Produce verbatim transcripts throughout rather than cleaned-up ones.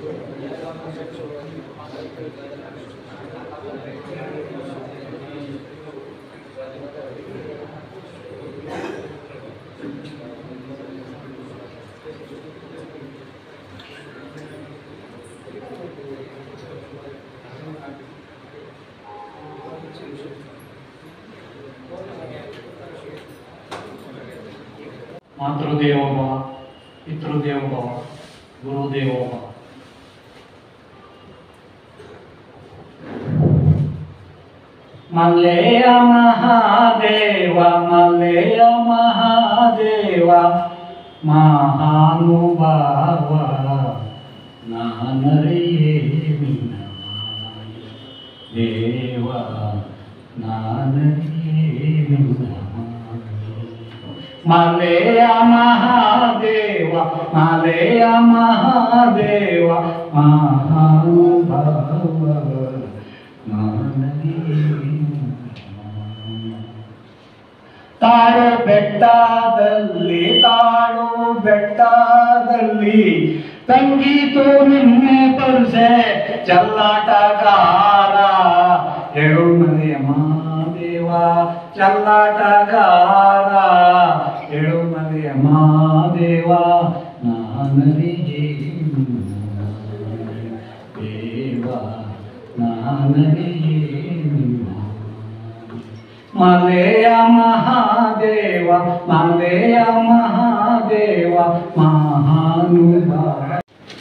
ಮಾತೃದೇವೋ ಭವ, ಪಿತೃದೇವೋ ಭವ, ಗುರುದೇವೋ ಭವ. ಮಲ್ಲೆಯ ಮಹಾದೇವ, ಮಲ್ಲೆಯ ಮಹಾದೇವ, ಮಹಾನುಭಾವ ನಾನರಿಯೇ ನಿನ್ನ ದೇವ, ನಾನರಿಯೇ ನಿನ್ನ ಮಲೆಯ ಮಹಾದೇವ, ಮಲೆಯ ಮಹಾದೇವ, ಮಹಾನುಭಾವ ತಾಳು ಬೆಟ್ಟದಲ್ಲಿ, ತಾಳು ಬೆಟ್ಟದಲ್ಲಿ ತಂಗೀತು ನಿನ್ನೆ ಪರುಸೆ ಚಲ್ಲಾಟಗಾರ, ಏಳು ಮಲೆಯ ಮಹಾದೇವ ಚಲ್ಲಾಟಗಾರ, ಏಳು ಮಲೆಯ ಮಹಾದೇವ ನಾನರಿಯೇ ದೇವ, ನಾನರಿಯೇ ಮಲೆಯ ಮಹಾದೇವ, ಮಲೆಯ ಮಹಾದೇವ, ಮಹಾನುಭಾವ.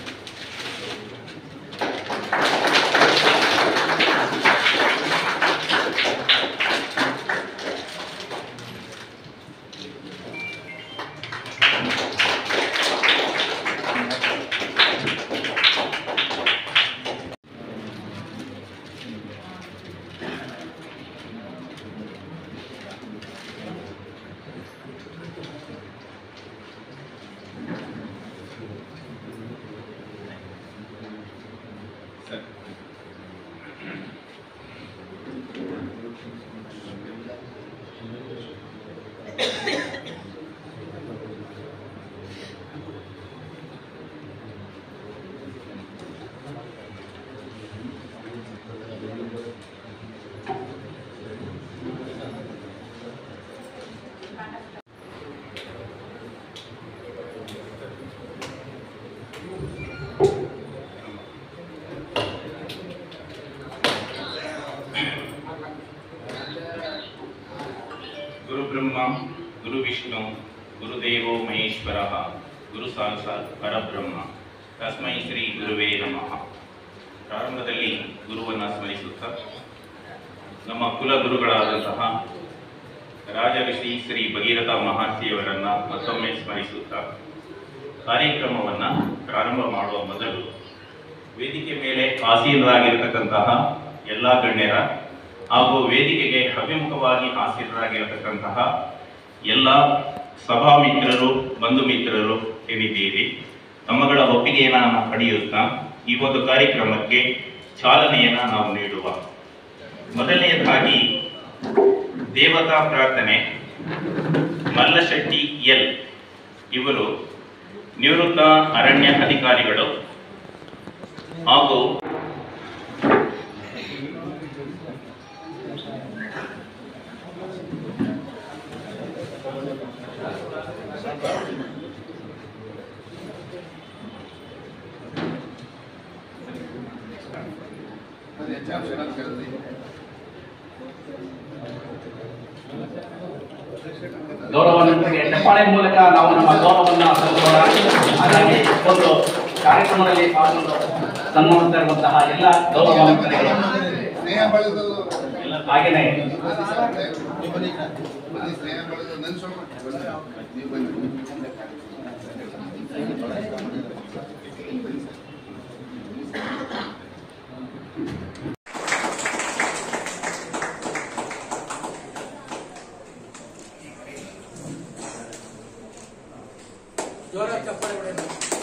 ಗುರು ಬ್ರಹ್ಮ, ಗುರು ವಿಷ್ಣು, ಗುರುದೇವೋ ಮಹೇಶ್ವರಃ, ಗುರು ಸಾಕ್ಷಾತ್ ಪರಬ್ರಹ್ಮ, ತಸ್ಮೈ ಶ್ರೀ ಗುರುವೇ ನಮಃ. ಪ್ರಾರಂಭದಲ್ಲಿ ಗುರುವನ್ನು ಸ್ಮರಿಸುತ್ತಾ ನಮ್ಮ ಕುಲಗುರುಗಳಾದಂತಹ ರಾಜಋಷಿ ಶ್ರೀ ಭಗೀರಥ ಮಹರ್ಷಿಯವರನ್ನ ಮತ್ತೊಮ್ಮೆ ಸ್ಮರಿಸುತ್ತಾ ಕಾರ್ಯಕ್ರಮವನ್ನು ಪ್ರಾರಂಭ ಮಾಡುವ ಮೊದಲು ವೇದಿಕೆ ಮೇಲೆ ಆಸೀನರಾಗಿರತಕ್ಕಂತಹ ಎಲ್ಲ ಗಣ್ಯರ ಹಾಗೂ ವೇದಿಕೆಗೆ ಅಭಿಮುಖವಾಗಿ ಆಸೀನರಾಗಿರತಕ್ಕಂತಹ ಎಲ್ಲ ಸಭಾ ಮಿತ್ರರು, ಬಂಧು ಮಿತ್ರರು ಏನಿದ್ದೀರಿ, ತಮ್ಮಗಳ ಒಪ್ಪಿಗೆಯನ್ನು ಪಡೆಯುತ್ತಾ ಈ ಒಂದು ಕಾರ್ಯಕ್ರಮಕ್ಕೆ ಚಾಲನೆಯನ್ನು ನಾವು ನೀಡುವ. ಮೊದಲನೆಯದಾಗಿ ದೇವತಾ ಪ್ರಾರ್ಥನೆ. ಮಲ್ಲಶೆಟ್ಟಿ ಎಲ್ ಇವರು ನಿವೃತ್ತ ಅರಣ್ಯ ಅಧಿಕಾರಿಗಳು ಹಾಗೂ ಗೌರವಾನ್ವಿತರಿಗೆ ಚಪ್ಪಾಳೆ ಮೂಲಕ ನಾವು ನಮ್ಮ ಗೌರವವನ್ನು ಸಲ್ಲಿಸೋಣ. ಹಾಗಾಗಿ ಒಂದು ಕಾರ್ಯಕ್ರಮದಲ್ಲಿ ಪಾಲ್ಗೊಂಡು ಸನ್ಮಾನಿಸ್ತಾ ಇರುವಂತಹ ಎಲ್ಲ ಗೌರವಾನ್ವಿತರಿಗೆ ಹಾಗೆಯೇ ಜೋರಾಗಿ ಚಪ್ಪಾಳೆ ಹೊಡೆಯೋಣ.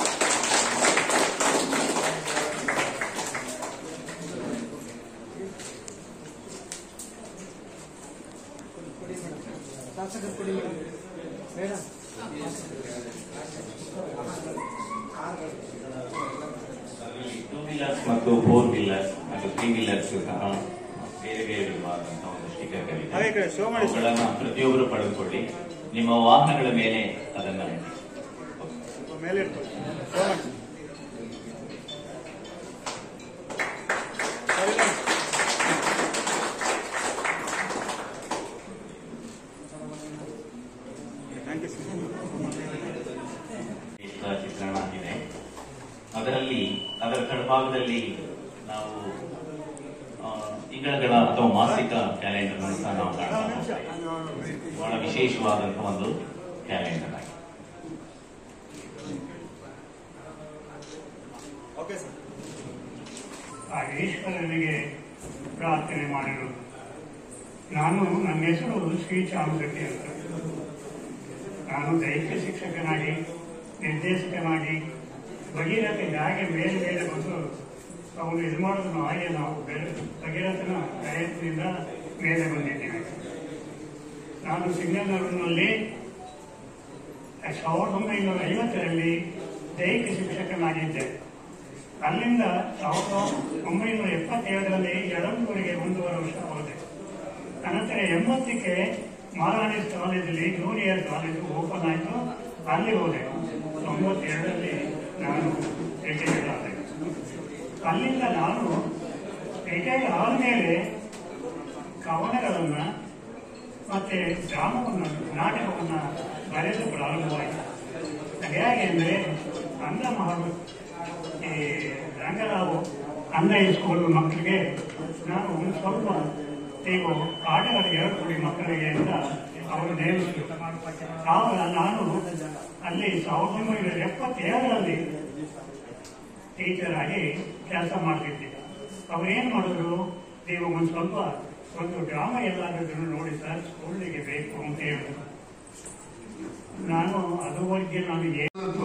ಶಾಸಕರು ಕೊಡಿ ಮೇಡಮ್. ವೀಲರ್ಸ್ ಮತ್ತು ಫೋರ್ ವೀಲರ್ಸ್ ಮತ್ತು ತ್ರೀ ವೀಲರ್ಸ್ ಸಹ ಬೇರೆ ಬೇರೆ ವಿಧವಾದಂತಹ ಒಂದು ಸ್ಟಿಕ್ಕರ್ಗಳಿದೆ. ಅವುಗಳನ್ನ ಪ್ರತಿಯೊಬ್ಬರು ಪಡೆದುಕೊಳ್ಳಿ. ನಿಮ್ಮ ವಾಹನಗಳ ಮೇಲೆ ಅದನ್ನ ಮೇಲೆ ಚಿತ್ರಣ ಆಗಿದೆ. ಅದರಲ್ಲಿ ಅದರ ಕೆಳಭಾಗದಲ್ಲಿ ನಾವು ತಿಂಗಳ ಅಥವಾ ಮಾಸಿಕ ಕ್ಯಾಲೆಂಡರ್ ಅನ್ನು ಸಹ ನಾವು ಕಾಣಬಹುದು. ಬಹಳ ವಿಶೇಷವಾದಂತಹ ಒಂದು ಕ್ಯಾಲೆಂಡರ್ ಆಗಿದೆ. ಆ ಈಶ್ವರನಿಗೆ ಪ್ರಾರ್ಥನೆ ಮಾಡಿರುವುದು. ನಾನು ನನ್ನ ಹೆಸರು ಶ್ರೀ ಚಾಮಶೆಟ್ಟಿ ಅಂತ. ನಾನು ದೈಹಿಕ ಶಿಕ್ಷಕನಾಗಿ ನಿರ್ದೇಶಕನಾಗಿ ಭಗೀರಥಗೆ ಹಾಗೆ ಮೇಲೆ ಮೇಲೆ ಬಂದು ಅವನು ಇದು ಮಾಡೋದನ್ನು ಹಾಗೆ ನಾವು ಬೇರೆ ಭಗೀರಥನ ಪ್ರಯತ್ನದಿಂದ ಮೇಲೆ ಬಂದಿದ್ದೇವೆ. ನಾನು ಸಿಂಗನೂರಿನಲ್ಲಿ ಸಾವಿರದ ಒಂಬೈನೂರ ಐವತ್ತರಲ್ಲಿ ದೈಹಿಕ ಶಿಕ್ಷಕನಾಗಿದ್ದೆ. ಅಲ್ಲಿಂದ ಸಾವಿರದ ಒಂಬೈನೂರ ಎಪ್ಪತ್ತೇಳರಲ್ಲಿ ಯಳಂದೂರಿಗೆ ಒಂದೂವರೆ ವರ್ಷ ಹೋದೆ. ಅನಂತರ ಎಂಬತ್ತಕ್ಕೆ ಮಹಾರಾಣೀಸ್ ಕಾಲೇಜಲ್ಲಿ ಜೂನಿಯರ್ ಕಾಲೇಜು ಓಪನ್ ಆಯಿತು, ಅಲ್ಲಿ ಹೋದೆ. ತೊಂಬತ್ತೆರಡರಲ್ಲಿ ನಾನು ರಿಟೈರ್ಡ್ ಆದೆ. ಅಲ್ಲಿಂದ ನಾನು ರಿಟೈರ್ಡ್ ಆದಮೇಲೆ ಕವನಗಳನ್ನು ಮತ್ತೆ ಡ್ರಾಮವನ್ನು ನಾಟಕವನ್ನು ಬರೆಯಲು ಪ್ರಾರಂಭವಾಯಿತು. ಹೇಗೆ ಅಂದರೆ ಅಂಧ ಮಹಾರು ಈ ರಂಗರಾವು ಅಂಧ ಸ್ಕೂಲ್ ಮಕ್ಕಳಿಗೆ ನಾನು ಒಂದು ಸ್ವಲ್ಪ ನೀವು ಆಟಗಳು ಹೇಳ್ಕೊಡಿ ಮಕ್ಕಳಿಗೆ ಅಂತ ಅವರು ನೇಮಿಸಿದರು. ಆವಾಗ ನಾನು ಅಲ್ಲಿ ಸಾವಿರದ ಒಂಬೈನೂರ ಎಪ್ಪತ್ತೇಳರಲ್ಲಿ ಟೀಚರ್ ಆಗಿ ಕೆಲಸ ಮಾಡ್ತಿದ್ದೆ. ಅವ್ರೇನು ಮಾಡಿದ್ರು, ನೀವು ಒಂದು ಸ್ವಲ್ಪ ಒಂದು ಡ್ರಾಮಾ ಎಲ್ಲಾದ್ರೂ ನೋಡಿ ಸರ್, ಸ್ಕೂಲಿಗೆ ಬೇಕು ಅಂತ ಹೇಳಿದ್ರು. ನಾನು ಅದುವರೆಗೆ ನನಗೆ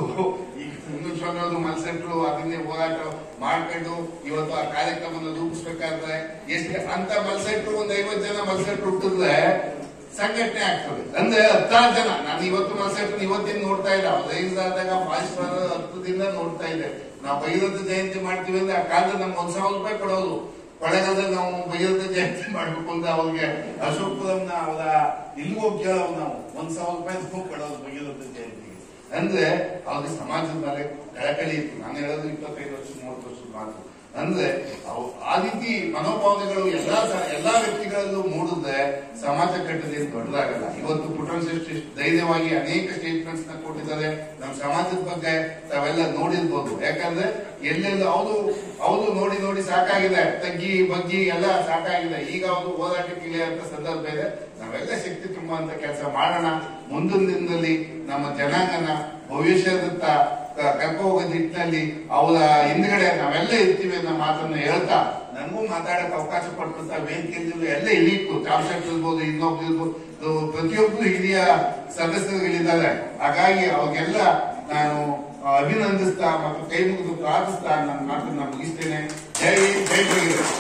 ಮಲ್ಸೆಟ್ರು ಅದನ್ನೇ ಹೋರಾಟ ಮಾಡ್ಕೊಂಡು ಇವತ್ತು ಆ ಕಾರ್ಯಕ್ರಮನ ರೂಪಿಸ್ಬೇಕಾದ್ರೆ ಎಷ್ಟು ಅಂತ ಮಲ್ಸೆಟ್ರು ಒಂದ್ ಐವತ್ತು ಜನ ಮಲ್ಸೆಟ್ರು ಹುಟ್ಟಿದ್ರೆ ಸಂಘಟನೆ ಆಗ್ತದೆ. ಅಂದ್ರೆ ಹತ್ತಾರು ಜನ. ನಾನು ಇವತ್ತು ಮಲ್ಸೆಟ್ರು ಇವತ್ತಿನ ನೋಡ್ತಾ ಇಲ್ಲ, ಐದಾದಾಗ ಫಾಸ್ಟ್ ಹತ್ತದಿಂದ ನೋಡ್ತಾ ಇದೆ. ನಾವು ಭೈರಥ ಜಯಂತಿ ಮಾಡ್ತೀವಿ ಅಂದ್ರೆ ಆ ಕಾಲದಲ್ಲಿ ನಮ್ಗೆ ಒಂದ್ ಸಾವಿರ ರೂಪಾಯಿ ಕೊಡೋದು. ಕೊಳೆಗಾಲದಲ್ಲಿ ನಾವು ಭೈರಥ ಜಯಂತಿ ಮಾಡ್ಬೇಕು ಅಂತ ಅವ್ರಿಗೆ ಅಶೋಕಪುರಂನ ಅವರ ಇಲ್ಲಿ ಹೋಗಿ ಕೇಳೋದು, ನಾವು ಒಂದ್ ಸಾವಿರ ರೂಪಾಯಿ ಕೊಡೋದು ಭೈರಥ ಜಯಂತಿಗೆ. ಅಂದ್ರೆ ಅವ್ರಿಗೆ ಸಮಾಜದ ಮೇಲೆ ಕಳಕಳಿ ಇತ್ತು. ನಾನು ಹೇಳೋದು ಇಪ್ಪತ್ತೈದು ವರ್ಷ ಮೂವತ್ತು ವರ್ಷದ ಮಾತು. ಅಂದ್ರೆ ಆ ರೀತಿ ಮನೋಭಾವನೆಗಳು ಎಲ್ಲಾ ಎಲ್ಲಾ ವ್ಯಕ್ತಿಗಳಲ್ಲೂ ಮೂಡಿದ್ರೆ ಸಮಾಜ ಕಟ್ಟದೇನು ದೊಡ್ಡದಾಗಲ್ಲ. ಇವತ್ತು ಪುಟ್ಟಣಶ್ರೇಷ್ಠಿ ಧೈರ್ಯವಾಗಿ ಅನೇಕ ಸ್ಟೇಟ್ಮೆಂಟ್ಸ್ ನ ಕೊಟ್ಟಿದ್ದಾರೆ. ನಮ್ಮ ಸಮಾಜದ ಬಗ್ಗೆ ತಾವೆಲ್ಲ ನೋಡಿರ್ಬೋದು. ಯಾಕಂದ್ರೆ ಎಲ್ಲೆಲ್ಲ ಅವರು ಅವರು ನೋಡಿ ನೋಡಿ ಸಾಕಾಗಿದೆ, ತಗ್ಗಿ ಬಗ್ಗಿ ಎಲ್ಲ ಸಾಕಾಗಿದೆ. ಈಗ ಅವರು ಹೋರಾಟಕ್ಕೆ ಇಳಿಯುವಂತ ಸಂದರ್ಭ ಇದೆ. ನಾವೆಲ್ಲ ಶಕ್ತಿ ತುಂಬುವಂತ ಕೆಲಸ ಮಾಡೋಣ. ಮುಂದಿನ ದಿನದಲ್ಲಿ ನಮ್ಮ ಜನಾಂಗನ ಭವಿಷ್ಯದತ್ತ ಕರ್ಕೊ ಹೋಗೋ ನಿಟ್ಟಿನಲ್ಲಿ ಅವರ ಹಿಂದ್ಗಡೆ ನಾವೆಲ್ಲ ಇರ್ತೀವಿ ಅನ್ನೋ ಮಾತನ್ನ ಹೇಳ್ತಾ, ನನಗೂ ಮಾತಾಡಕ್ ಅವಕಾಶ ಪಡ್ಕೊಂತ ವೇದಿಕೆಯಲ್ಲಿ ಎಲ್ಲ ಇಳಿಯಿತು. ಚಾಮಶೆಟ್ಟಿ ಇರ್ಬೋದು, ಇನ್ನೊಬ್ರು ಇರ್ಬೋದು, ಪ್ರತಿಯೊಬ್ರು ಹಿರಿಯ ಸದಸ್ಯರುಗಳಿದ್ದಾರೆ. ಹಾಗಾಗಿ ಅವ್ರಿಗೆಲ್ಲ ನಾನು ಅಭಿನಂದಿಸ್ತಾ ಮತ್ತು ಕೈ ಮುಗಿದು ಪ್ರಾರ್ಥಿಸ್ತಾ ನನ್ನ ಮಾತನ್ನ ಮುಗಿಸ್ತೇನೆ. ಜೈ ಜೈ ಭಗೀರಥ.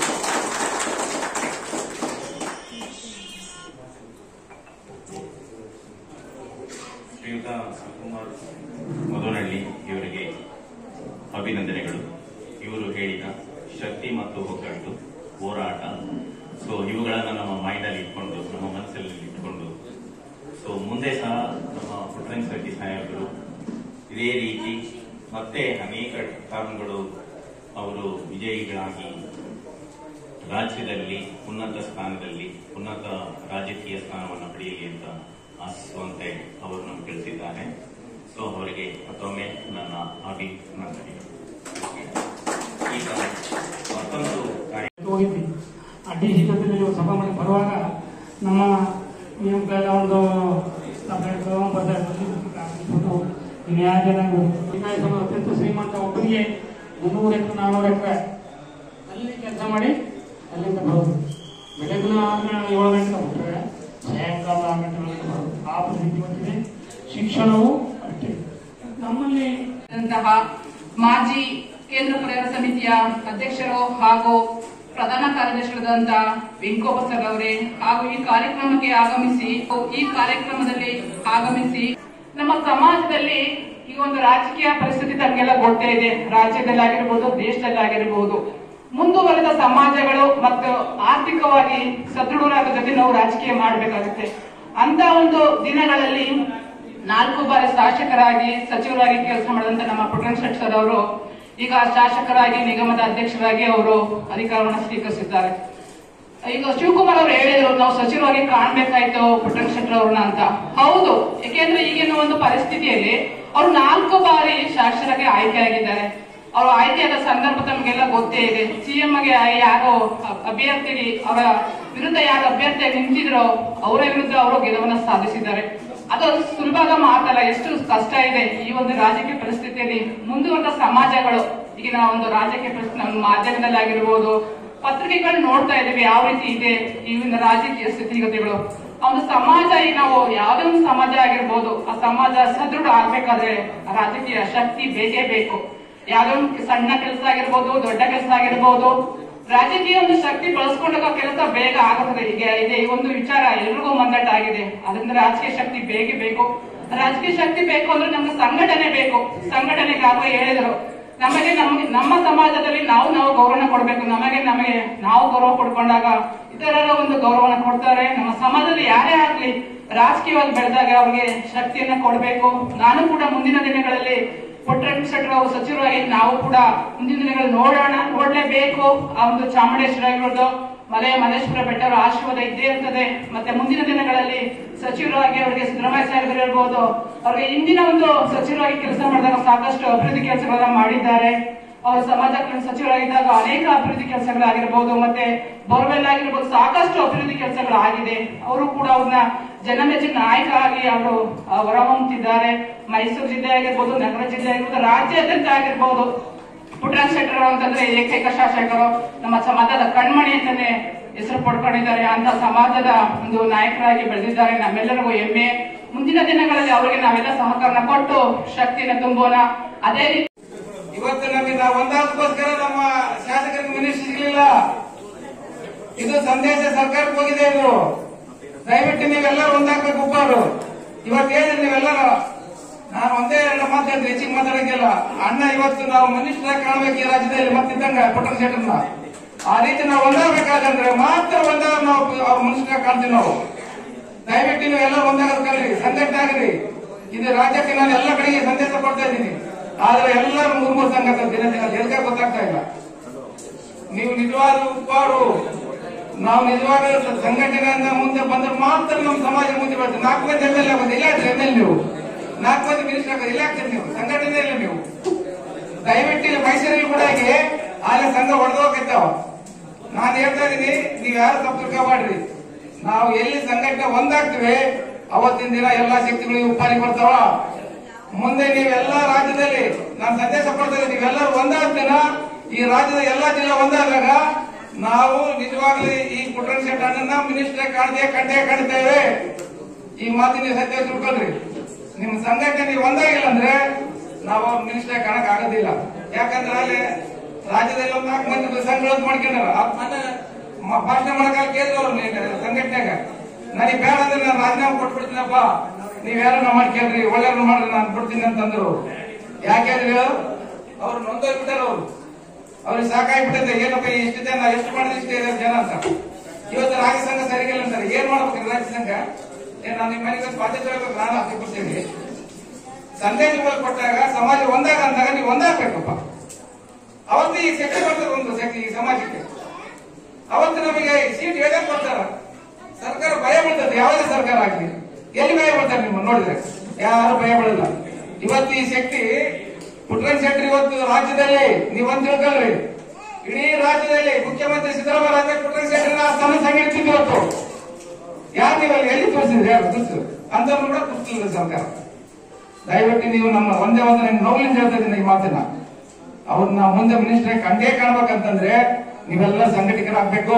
ಶ್ರೀಯುತ ಶಿವಕುಮಾರ್ ಮಧುನಹಳ್ಳಿ ಇವರಿಗೆ ಅಭಿನಂದನೆಗಳು. ಇವರು ಹೇಳಿದ ಶಕ್ತಿ ಮತ್ತು ಒಗ್ಗಟ್ಟು, ಹೋರಾಟ, ಸೊ ಇವುಗಳನ್ನು ನಮ್ಮ ಮೈಂಡಲ್ಲಿ ಇಟ್ಕೊಂಡು, ನಮ್ಮ ಮನಸ್ಸಲ್ಲಿ ಇಟ್ಕೊಂಡು, ಸೊ ಮುಂದೆ ಸಹ ನಮ್ಮ ಪುಟ್ಟರಂಗಶೆಟ್ಟಿ ಸಾಹೇಬರು ಇದೇ ರೀತಿ ಮತ್ತೆ ಅನೇಕ ಟರ್ಮ್ಗಳು ಅವರು ವಿಜಯಿಗಳಾಗಿ ರಾಜ್ಯದಲ್ಲಿ ಉನ್ನತ ಸ್ಥಾನದಲ್ಲಿ ಉನ್ನತ ರಾಜಕೀಯ ಸ್ಥಾನವನ್ನು ಪಡೆಯಲಿ ಅಂತ ಆಶಿಸುವಂತೆ ಅವರು ನಮ್ಗೆ ತಿಳಿಸಿದ್ದಾರೆ. ಸೊ ಅವರಿಗೆ ಮತ್ತೊಮ್ಮೆ ನನ್ನ ಅಭಿನಂದನೆಗಳು. ಈಗ ಮತ್ತೊಂದು ಹೋಗಿದ್ವಿ. ಆ ಡಿ ಸಿ ಜೊತೆ ಸಭಾ ಮಾಡಿ ಬರುವಾಗ ನಮ್ಮ ಒಂದು ಅತ್ಯಂತ ಶ್ರೀಮಂತ ಒಬ್ಬರಿಗೆ ಮುನ್ನೂರ ಎಕರೆ ನಾನ್ನೂರು ಎಕರೆ ಅಲ್ಲಿ ಕೆಲಸ ಮಾಡಿ ಅಲ್ಲಿಂದ ಬರೋದು. ಬೆಳಗಿನ ಏಳು ಗಂಟೆ ಬಿಟ್ಟರೆ ಸಾಯಂಕಾಲ ಆರು ಗಂಟೆ ಒಳಗೆ ಬರೋದು. ಆ ಪರಿಸ್ಥಿತಿ ಬಂದಿದೆ. ಶಿಕ್ಷಣವು ಅಷ್ಟೇ. ನಮ್ಮಲ್ಲಿ ಮಾಜಿ ಕೇಂದ್ರ ಪರಿಹಾರ ಸಮಿತಿಯ ಅಧ್ಯಕ್ಷರು ಹಾಗೂ ಪ್ರಧಾನ ಕಾರ್ಯದರ್ಶಿಯಾದಂತಹ ವೆಂಕೋಬ ಸರ್ ಅವರೇ ಹಾಗೂ ಈ ಕಾರ್ಯಕ್ರಮಕ್ಕೆ ಆಗಮಿಸಿ ಈ ಕಾರ್ಯಕ್ರಮದಲ್ಲಿ ಆಗಮಿಸಿ ನಮ್ಮ ಸಮಾಜದಲ್ಲಿ ಈಗ ಒಂದು ರಾಜಕೀಯ ಪರಿಸ್ಥಿತಿ ತಮಗೆಲ್ಲ ಗೊತ್ತೇ ಇದೆ, ರಾಜ್ಯದಲ್ಲಾಗಿರ್ಬೋದು, ದೇಶದಲ್ಲಾಗಿರ್ಬೋದು. ಮುಂದುವರೆದ ಸಮಾಜಗಳು ಮತ್ತು ಆರ್ಥಿಕವಾಗಿ ಸದೃಢರಾದ ಜೊತೆ ನಾವು ರಾಜಕೀಯ ಮಾಡಬೇಕಾಗುತ್ತೆ. ಅಂತ ಒಂದು ದಿನಗಳಲ್ಲಿ ನಾಲ್ಕು ಬಾರಿ ಶಾಸಕರಾಗಿ ಸಚಿವರಾಗಿ ಕೆಲಸ ಮಾಡಿದಂತ ನಮ್ಮ ಪುಟ್ಟರಂಗ ಶೆಟ್ಟಿ ಸರ್ ಅವರು ಈಗ ಶಾಸಕರಾಗಿ ನಿಗಮದ ಅಧ್ಯಕ್ಷರಾಗಿ ಅವರು ಅಧಿಕಾರವನ್ನು ಸ್ವೀಕರಿಸಿದ್ದಾರೆ. ಈಗ ಶಿವಕುಮಾರ್ ಅವರು ಹೇಳಿದ್ರು ನಾವು ಸಚಿವರಾಗಿ ಕಾಣ್ಬೇಕಾಯ್ತು ಪುಟ್ಟರಂಗ ಶೆಟ್ಟಿ ಅವ್ರನ್ನ ಅಂತ. ಹೌದು, ಯಾಕೆಂದ್ರೆ ಈಗಿನ ಒಂದು ಪರಿಸ್ಥಿತಿಯಲ್ಲಿ ಅವರು ನಾಲ್ಕು ಬಾರಿ ಶಾಸಕರಾಗಿ ಆಯ್ಕೆಯಾಗಿದ್ದಾರೆ. ಅವರು ಆಯ್ಕೆಯಾದ ಸಂದರ್ಭ ತಮಗೆಲ್ಲ ಗೊತ್ತೇ ಇದೆ. ಸಿಎಂ ಗೆ ಯಾರು ಅಭ್ಯರ್ಥಿ ಅವರ ವಿರುದ್ಧ ಯಾರು ಅಭ್ಯರ್ಥಿಯಾಗಿ ನಿಂತಿದ್ರೋ ಅವರ ವಿರುದ್ಧ ಅವರು ಗೆಲುವನ್ನು ಸಾಧಿಸಿದ್ದಾರೆ. ಅದು ಸುಲಭದ ಮಾತಲ್ಲ, ಎಷ್ಟು ಕಷ್ಟ ಇದೆ ಈ ಒಂದು ರಾಜಕೀಯ ಪರಿಸ್ಥಿತಿಯಲ್ಲಿ. ಮುಂದುವರೆದ ಸಮಾಜಗಳು ಈಗಿನ ಒಂದು ರಾಜಕೀಯ ಪರಿಸ್ಥಿತಿ ಮಾಧ್ಯಮದಲ್ಲಿ ಆಗಿರ್ಬೋದು, ಪತ್ರಿಕೆಗಳು ನೋಡ್ತಾ ಇದ್ದೇವೆ ಯಾವ ರೀತಿ ಇದೆ ಈ ಒಂದು ರಾಜಕೀಯ ಸ್ಥಿತಿಗತಿಗಳು. ಆ ಒಂದು ಸಮಾಜ, ಈಗ ನಾವು ಯಾವುದೇ ಒಂದು ಸಮಾಜ ಆಗಿರ್ಬೋದು, ಆ ಸಮಾಜ ಸದೃಢ ಆಗ್ಬೇಕಾದ್ರೆ ರಾಜಕೀಯ ಶಕ್ತಿ ಬೇಕೇ ಬೇಕು. ಯಾವುದೋ ಒಂದು ಸಣ್ಣ ಕೆಲಸ ಆಗಿರ್ಬೋದು, ದೊಡ್ಡ ಕೆಲಸ ಆಗಿರ್ಬೋದು, ರಾಜಕೀಯ ಒಂದು ಶಕ್ತಿ ಬಳಸ್ಕೊಂಡಾಗ ಕೆಲಸ ಬೇಗ ಆಗುತ್ತದೆ. ಈಗ ಇದೆ ಈ ಒಂದು ವಿಚಾರ ಎಲ್ರಿಗೂ ಮಂದಟ್ಟಾಗಿದೆ. ಅದರಿಂದ ರಾಜಕೀಯ ಶಕ್ತಿ ಬೇಕೇ ಬೇಕು. ರಾಜಕೀಯ ಶಕ್ತಿ ಬೇಕು ಅಂದ್ರೆ ನಮ್ಗೆ ಸಂಘಟನೆ ಬೇಕು. ಸಂಘಟನೆಗಾಗಲೇ ಹೇಳಿದರು, ನಮಗೆ ನಮ್ಗೆ ನಮ್ಮ ಸಮಾಜದಲ್ಲಿ ನಾವು ನಾವು ಗೌರವ ಕೊಡ್ಬೇಕು. ನಮಗೆ ನಮಗೆ ನಾವು ಗೌರವ ಕೊಡ್ಕೊಂಡಾಗ ಇತರರ ಒಂದು ಗೌರವನ ಕೊಡ್ತಾರೆ. ನಮ್ಮ ಸಮಾಜದಲ್ಲಿ ಯಾರೇ ಆಗ್ಲಿ ರಾಜಕೀಯವಾಗಿ ಬೆಳೆದಾಗ ಅವ್ರಿಗೆ ಶಕ್ತಿಯನ್ನ ಕೊಡ್ಬೇಕು. ನಾನು ಕೂಡ ಮುಂದಿನ ದಿನಗಳಲ್ಲಿ ಪುಟ್ಟರಂಗ ಶೆಟ್ಟಿ ಅವರು ಸಚಿವರಾಗಿ ನಾವು ಕೂಡ ಮುಂದಿನ ದಿನಗಳಲ್ಲಿ ನೋಡೋಣ, ನೋಡ್ಲೇಬೇಕು. ಆ ಒಂದು ಚಾಮುಂಡೇಶ್ವರಿ ಆಗಿರೋದು, ಮಲೆ ಮಲ್ಲೇಶ್ವರ ಬೆಟ್ಟ ಅವರ ಆಶೀರ್ವಾದ ಇದ್ದೇ ಇರ್ತದೆ. ಮತ್ತೆ ಮುಂದಿನ ದಿನಗಳಲ್ಲಿ ಸಚಿವರಾಗಿ ಅವರಿಗೆ ಸಿದ್ದರಾಮಯ್ಯ ಸಾಹೇಬರು ಇರ್ಬೋದು, ಅವ್ರಿಗೆ ಇಂದಿನ ಒಂದು ಸಚಿವರಾಗಿ ಕೆಲಸ ಮಾಡಿದಾಗ ಸಾಕಷ್ಟು ಅಭಿವೃದ್ಧಿ ಕೆಲಸಗಳನ್ನ ಮಾಡಿದ್ದಾರೆ. ಅವರು ಸಮಾಜ ಕಲ್ಯಾಣ ಸಚಿವರಾಗಿದ್ದಾಗ ಅನೇಕ ಅಭಿವೃದ್ಧಿ ಕೆಲಸಗಳಾಗಿರ್ಬೋದು, ಮತ್ತೆ ಬೋರ್ವೆಲ್ ಆಗಿರ್ಬೋದು, ಸಾಕಷ್ಟು ಅಭಿವೃದ್ಧಿ ಕೆಲಸಗಳಾಗಿದೆ. ಅವರು ಕೂಡ ಅವ್ರನ್ನ ಜನಮೆಚ್ಚಿನ ನಾಯಕ ಆಗಿ ಅವರು ಹೊರಹೊಮ್ಮುತ್ತಿದ್ದಾರೆ. ಮೈಸೂರು ಜಿಲ್ಲೆ ಆಗಿರ್ಬೋದು, ನಗರ ಜಿಲ್ಲೆ ಆಗಿರ್ಬೋದು, ರಾಜ್ಯಾದ್ಯಂತ ಆಗಿರ್ಬೋದು, ಪುಟ್ಟರಂಗ ಶೆಟ್ಟಿ ಅವರು ಅಂತಂದ್ರೆ ಏಕೈಕ ಶಾಸಕರು, ನಮ್ಮ ಸಮಾಜದ ಕಣ್ಮಣಿ ಅಂತಾನೆ ಹೆಸರು ಪಡ್ಕೊಂಡಿದ್ದಾರೆ. ಅಂತ ಸಮಾಜದ ಒಂದು ನಾಯಕರಾಗಿ ಬೆಳೆದಿದ್ದಾರೆ. ನಮ್ಮೆಲ್ಲರಿಗೂ ಹೆಮ್ಮೆ. ಮುಂದಿನ ದಿನಗಳಲ್ಲಿ ಅವರಿಗೆ ನಾವೆಲ್ಲ ಸಹಕಾರನ ಕೊಟ್ಟು ಶಕ್ತಿನ ತುಂಬೋಣ. ಅದೇ ರೀತಿ ಇವತ್ತು ನಮಗೆ ನಾವು ಒಂದಾದಕ್ಕೋಸ್ಕರ ನಮ್ಮ ಶಾಸಕರಿಗೆ ಮಿನಿಸ್ಟರ್ ಸಿಗಲಿಲ್ಲ. ಇದು ಸಂದೇಶ ಸರ್ಕಾರಕ್ಕೆ ಹೋಗಿದೆ. ಇದು ದಯವಿಟ್ಟು ನೀವೆಲ್ಲರೂ ಒಂದಾಗಬೇಕು. ಉಪ್ಪಾರು ಇವತ್ತೇನು ನೀವೆಲ್ಲರೂ, ನಾನು ಒಂದೇ ಎರಡು ಮಾತಾಡಿದ್ರೆ ಹೆಚ್ಚಿಗೆ ಮಾತಾಡಂಗಿಲ್ಲ. ಅಣ್ಣ ಇವತ್ತು ನಾವು ಮಿನಿಸ್ಟರ್ ಕಾಣಬೇಕು ಈ ರಾಜ್ಯದಲ್ಲಿ ಮತ್ತಿದ್ದಂಗ ಪುಟ್ಟರಂಗ ಶೆಟ್ಟರ್ನ. ಆ ರೀತಿ ನಾವು ಒಂದಾಗಬೇಕಾದ್ರೆ ಮಾತ್ರ ಒಂದಾಗ ನಾವು ಅವ್ರ ಮಿನಿಸ್ಟರ್ ಕಾಣ್ತೀವಿ ನಾವು. ದಯವಿಟ್ಟು ನೀವು ಎಲ್ಲ ಒಂದಾಗೋದು ಕಲ್ರಿ, ಸಂಘಟನೆ ಆಗ್ರಿ. ಇದು ರಾಜ್ಯಕ್ಕೆ ನಾನು ಎಲ್ಲ ಕಡೆಗೆ ಸಂದೇಶ ಕೊಡ್ತಾ ಇದ್ದೀನಿ. ಆದ್ರೆ ಎಲ್ಲರೂ ಮೂರ್ ಮೂರು ಸಂಘ ದಿನ ದಿನ ಎಲ್ಗ ಗೊತ್ತಾಗ್ತಾ ಇಲ್ಲ. ನೀವು ನಿಜವಾದ ಉಪ್ಪಾರು, ನಾವು ನಿಜವಾದ ಸಂಘಟನೆಯಿಂದ ಮುಂದೆ ಬಂದ್ರೆ ಮಾತ್ರ ನಮ್ಮ ಸಮಾಜ ಮುಂದೆ ಬರ್ತದೆ. ನಾಲ್ಕು ಮಂದಿ ಎಮ್ ಎಲ್ ಎ ಆಗೋದು ಇಲ್ಲ ಎಮ್ ಎಲ್ ನೀವು, ನಾಲ್ಕು ಮಂದಿ ಮಿನಿಸ್ಟರ್ ಆಗೋದು ಇಲ್ಲ ಆಗ್ತದೆ ನೀವು, ಸಂಘಟನೆ ಇಲ್ಲ ನೀವು. ದಯವಿಟ್ಟು ಇಲ್ಲಿ ಮೈಸೂರಲ್ಲಿ ಕೂಡ ಆಗಿ ಆಗ ಸಂಘ ಹೊಡೆದೋಗಿದ್ದಾವ. ನಾನು ಹೇಳ್ತಾ ಇದೀನಿ, ನೀವ್ ಯಾರು ತಪ್ಪು ತಿಳ್ಕೊಬಾಡ್ರಿ. ನಾವು ಎಲ್ಲಿ ಸಂಘಟನೆ ಒಂದಾಗ್ತಿವಿ ಅವತ್ತಿನ ದಿನ ಎಲ್ಲಾ ಶಕ್ತಿಗಳಿಗೆ ಉಪ್ಪಾರಿ ಕೊಡ್ತಾವ. ಮುಂದೆ ನೀವೆಲ್ಲ ರಾಜ್ಯದಲ್ಲಿ ನಾನು ಸಂದೇಶ ಕೊಡ್ತಾ ಇದ್ದೀನಿ, ನೀವೆಲ್ಲರೂ ಒಂದಾದ ದಿನ ಈ ರಾಜ್ಯದ ಎಲ್ಲಾ ಜಿಲ್ಲೆ ಒಂದಾದಾಗ ನಾವು ನಿಜವಾಗ್ಲೂ ಈ ಪುಟ್ಟರಂಗ ಶೆಟ್ಟಿ ಅಣ್ಣನ ಮಿನಿಸ್ಟರ್ ಕಾಣದೆ ಕಂಡೇ ಕಾಣ್ತೇವೆ. ಈ ಮಾತಿನ ಸತ್ಯ ತಿಳ್ಕೊಳ್ರಿ. ನಿಮ್ ಸಂಘಟನೆ ನೀವು ಒಂದಾಗಿಲ್ಲ ಅಂದ್ರೆ ನಾವು ಅವ್ರ ಮಿನಿಸ್ಟರ್ ಕಾಣಕ್ ಆಗೋದಿಲ್ಲ. ಯಾಕಂದ್ರೆ ಅಲ್ಲಿ ರಾಜ್ಯದಲ್ಲಿ ಒಂದು ನಾಲ್ಕು ಮಂದಿ ಸಂಘ ಮಾಡ್ಕೊಂಡಾರ. ಭಾಷಣ ಮಾಡಕ್ ಕೇಳಿದ್ರು ಅವ್ರು ಸಂಘಟನೆಗ. ನನಗೆ ಬೇಡ ಅಂದ್ರೆ ನಾನು ರಾಜೀನಾಮೆ ಕೊಟ್ಬಿಡ್ತೀನಪ್ಪ, ನೀವ್ ಯಾರನ್ನ ಮಾಡ್ಕೇಳ್ರಿ, ಒಳ್ಳೆಯವ್ರನ್ನ ಮಾಡ್ರಿ, ನಾನು ಬಿಡ್ತೀನಿ ಅಂತಂದ್ರು. ಯಾಕೆಂದ್ರೆ ಅವ್ರು ನೊಂದೋಗ್ಬಿಟ್ಟಾರ. ಅವ್ರು ಅವ್ರಿಗೆ ಸಾಕಾಗ್ಬಿಟ್ಟೈತೆ. ಏನಪ್ಪ ಇಷ್ಟು ಜನ ಎಷ್ಟು ಮಾಡಿದ್ರೆ ಇಷ್ಟೇ ಜನ ಅಂತ. ಇವತ್ತು ರಾಜ್ಯ ಸಂಘ ಸರಿಗಿಲ್ಲ ಅಂತಾರೆ. ಏನ್ ಮಾಡ್ಬೇಕು ರಾಜ್ಯ ಸಂಘ? ಏನ್ ನಾನು ನಿಮ್ಮ ಮನೆಗೆ ಬಾಧ್ಯತೆ ಹೇಳ್ಬೇಕು, ನಾನು ಹಾಕಿ ಕೊಡ್ತೀನಿ. ಸಂದೇಶಗಳು ಕೊಟ್ಟಾಗ ಸಮಾಜ ಒಂದಾಗ ಅಂದಾಗ ನೀವು ಒಂದಾಗ್ಬೇಕಪ್ಪ. ಅವತ್ತು ಈ ಶಕ್ತಿ ಬರ್ತದೆ, ಒಂದು ಶಕ್ತಿ ಈ ಸಮಾಜಕ್ಕೆ. ಅವತ್ತು ನಮಗೆ ಸೀಟ್ ಹೇಗೆ ಕೊಡ್ತಾರ, ಸರ್ಕಾರ ಭಯ ಬೀಳ್ತದೆ. ಯಾವುದೇ ಸರ್ಕಾರ ಆಗ್ಲಿ ಎಲ್ಲಿ ಭಯ ಬೀಳ್ತಾರೆ ನಿಮ್ಮ ನೋಡಿದ್ರೆ? ಯಾರು ಭಯ ಬೀಳಲ್ಲ. ಇವತ್ತು ಈ ಶಕ್ತಿ ಪುಟ್ಟರಂಗ ಶೆಟ್ಟಿ ಇವತ್ತು ರಾಜ್ಯದಲ್ಲಿ ನೀವೊಂದು ತಿಳ್ಕೊಳ್ರಿ, ಇಡೀ ರಾಜ್ಯದಲ್ಲಿ ಮುಖ್ಯಮಂತ್ರಿ ಸಿದ್ದರಾಮಯ್ಯ ರಾಜ್ಯ ಪುಟ್ಟರಂಗ ಶೆಟ್ಟಿನ ಸ್ಥಾನ ಸಂಘಟಿಸಿದ್ದು ಇವತ್ತು. ಯಾರು ನೀವಲ್ಲಿ ಎಲ್ಲಿ ತೋರಿಸಿದ್ರಿ? ಯಾರು ತುರ್ತು ಅಂತ ಕೂಡ ತುರ್ತಿಲ್ಲ ಸರ್ಕಾರ. ದಯವಿಟ್ಟು ನೀವು ನಮ್ಮ ಒಂದೇ ಒಂದು ನಿಮ್ಗೆ ನೋವಿನಿಂದ ಹೇಳ್ತಾ ಇದ್ದೀನಿ ಈ ಮಾತನ್ನ. ಅವ್ರನ್ನ ಮುಂದೆ ಮಿನಿಸ್ಟರ್ ಕಂಡೇ ಕಾಣ್ಬೇಕಂತಂದ್ರೆ ನೀವೆಲ್ಲ ಸಂಘಟಕರಾಗಬೇಕು.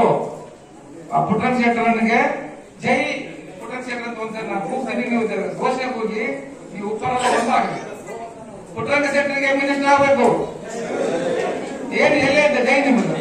ಆ ಪುಟ್ಟರಂಗ ಶೆಟ್ಟರನಿಗೆ ಜೈ ಪುಟ್ಟರಂಗ ಶೆಟ್ಟರ್ ಅಂತ ಒಂದ್ಸರಿ ನಾನು ಕೂಗ್ತೀನಿ, ನೀವು ಘೋಷಣೆ ಹೋಗಿ ನೀವು ಉತ್ತರ ಒಂದಾಗಲಿ. ಪುಟ್ಟರಂಗ ಶೆಟ್ಟರಿಗೆ ಮಿನಿಸ್ಟರ್ ಆಗಬೇಕು. ಏನು ಎಲ್ಲೇ ಇದ್ದ ಜೈ ನಿಮ್ಮದು.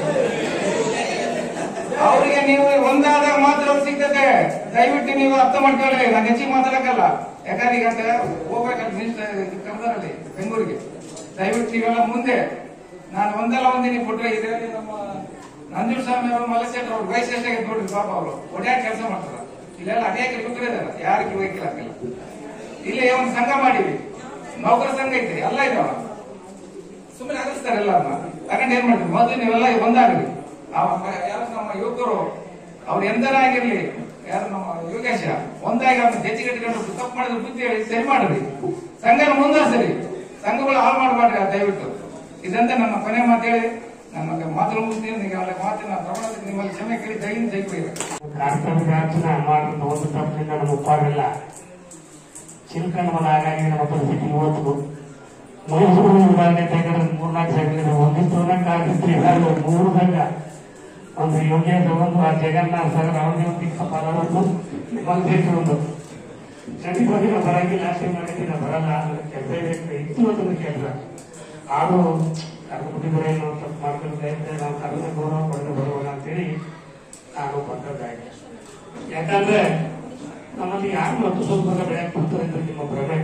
ಅವರಿಗೆ ನೀವು ಒಂದಾದಾಗ ಮಾತ್ರ ಸಿಗ್ತದೆ. ದಯವಿಟ್ಟು ನೀವು ಅರ್ಥ ಮಾಡ್ಕೊಳ್ಳಿ. ನಾನು ಹೆಚ್ಚಿಗೆ ಮಾತಾಡಕ್ಕಲ್ಲ. ಯಾಕಂದ್ರೆ ಈಗ ಹೋಗ್ಬೇಕಂತ ಮಿನಿಸ್ಟರ್ ಕರೆದಾರಲ್ಲಿ ಬೆಂಗಳೂರಿಗೆ. ದಯವಿಟ್ಟು ನೀವೆಲ್ಲ ಮುಂದೆ ನಾನು ಒಂದಲ್ಲ ಒಂದಿನ ಕೊಟ್ಟರೆ ಇದರಲ್ಲಿ ನಮ್ಮ ನಂಜೂರ್ ಸ್ವಾಮಿ ಅವರು ಮಲಸೇಟ್ ಅವ್ರು ವಯಸ್ಸು ಎಷ್ಟಾಗಿ ನೋಡ್ರಿ ಪಾಪ ಅವರು ಒಳ್ಳೆಯ ಕೆಲಸ ಮಾಡ್ತಾರ. ಇಲ್ಲೆಲ್ಲ ಅನೇಕ ಯುವಕರು ಇದಾರೆ, ಯಾರಿಗೆ ವೈಕಲ್ ಆಗಿಲ್ಲ. ಇಲ್ಲಿ ಒಂದು ಸಂಘ ಮಾಡಿವಿ, ನೌಕರ ಸಂಘ ಐತಿ, ಎಲ್ಲ ಇದಾವ. ಸುಮ್ಮನೆ ಅನಿಸ್ತಾರೆ ಎಲ್ಲರನ್ನ ತಗೊಂಡು ಏನ್ ಮಾಡ್ತೀವಿ. ಮೊದಲು ನೀವೆಲ್ಲ ಒಂದಾಗ್ರಿ. ಯಾರು ನಮ್ಮ ಯುವಕರು ಅವ್ರು ಎಂದರ ಆಗಿರ್ಲಿ, ಯಾರು ನಮ್ಮ ಯೋಗೇಶ ಒಂದಾಗಿ ಅವ್ರನ್ನ ಹೆಚ್ಚಿಗೆಟ್ಕೊಂಡು ತಪ್ಪು ಮಾಡಿದ್ರೆ ಬುದ್ಧಿ ಹೇಳಿ ಸರಿ ಮಾಡ್ರಿ. ಸಂಘನ ಮುಂದುವರಿಸ್ರಿ, ಸಂಘಗಳು ಹಾಳು ಮಾಡಬೇಡ್ರಿ ದಯವಿಟ್ಟು. ಇದಂತ ನನ್ನ ಕೊನೆ ಮಾತು ಹೇಳಿ ನನ್ನ ಮಾತು ಮುಗಿಸ್ತೀನಿ. ಮಾತಿನ ಪ್ರಮಾಣದಲ್ಲಿ ನಿಮ್ಮಲ್ಲಿ ಕ್ಷಮೆ ಕೇಳಿ ದಯವಿಟ್ಟು ಜೈಬೇಡಿ. ಕರ್ತವ್ಯ ಮಾಡುವಂತ ಒಂದು ತಪ್ಪಿನಿಂದ ನಮ್ಮ ಉಪ್ಪಾರೆಲ್ಲ ಚಿಲ್ಕಂಡ್ ಹಾಗಾಗಿ ನಮ್ಮ ಪರಿಸ್ಥಿತಿ ಇವತ್ತು ಮೈಸೂರು ಉದಾಹರಣೆ ತೆಗೆದ್ರೆ ಮೂರ್ನಾಲ್ಕು ಸಂಘ ಒಂದಿಷ್ಟು ಆಗಿತ್ತು. ಎಲ್ಲರೂ ಮೂರು ಸಂಘ, ಒಂದು ಯೋಗೇಶ ಒಂದು, ಆ ಜಗನ್ನಾಥ ಸಾಗರ ಅವನೇ ಒಂದು ಪದವತ್ತು ಮಲ್ಲೇಶ ಒಂದು ಚಂಡಿ ಬಗ್ಗೆ ನಾವು ಬರಂಗಿಲ್ಲ, ಅಷ್ಟೇ ಮಾಡಿದ್ವಿ ನಾವು ಬರಲ್ಲ ಕೆಲಸ ಇದೆ ಇತ್ತು ಒಂದು ಕೆಲಸ. ಆದರೂ ಕರೆದು ಬಿಟ್ಟಿದ್ರೆ ನಾವು ತಪ್ಪು ಮಾಡ್ಕೊಂಡು ನಾವು ಕರೆದು ಗೌರವ ಪಡೆದು ಬರೋಣ ಅಂತೇಳಿ ನಾನು ಬಂದದ್ದಾಗಿದೆ. ಯಾಕಂದ್ರೆ ನಮ್ಮಲ್ಲಿ ಯಾರು ಮತ್ತು ಸ್ವಲ್ಪ ಬೆಳೆ ಕೊಡ್ತಾರೆ ಅಂದ್ರೆ ನಿಮ್ಮ ಭ್ರಮೆ.